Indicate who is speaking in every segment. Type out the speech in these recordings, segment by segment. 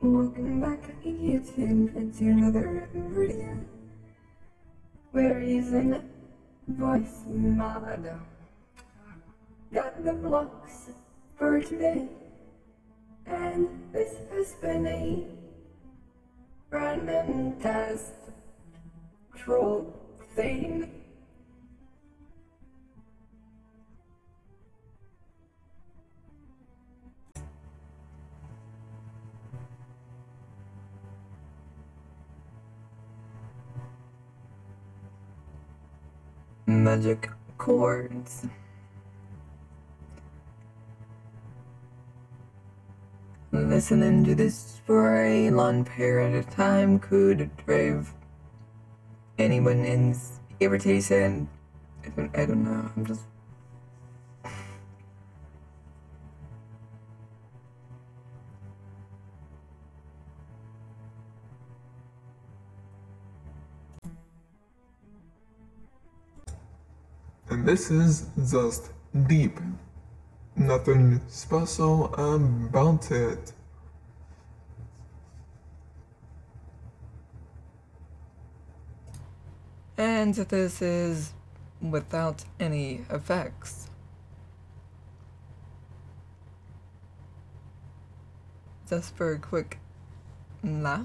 Speaker 1: Welcome back to YouTube and to another video. We're using voicemod. Got the blocks for today, and this has been a random test troll thing. Magic chords. Listening to this for a long period of time could drive anyone irritation. I don't know, I'm just...
Speaker 2: And this is just deep. Nothing special about it.
Speaker 1: And this is without any effects. Just for a quick laugh.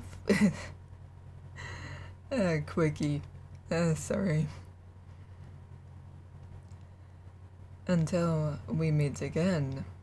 Speaker 1: Quickie. Sorry. Until we meet again.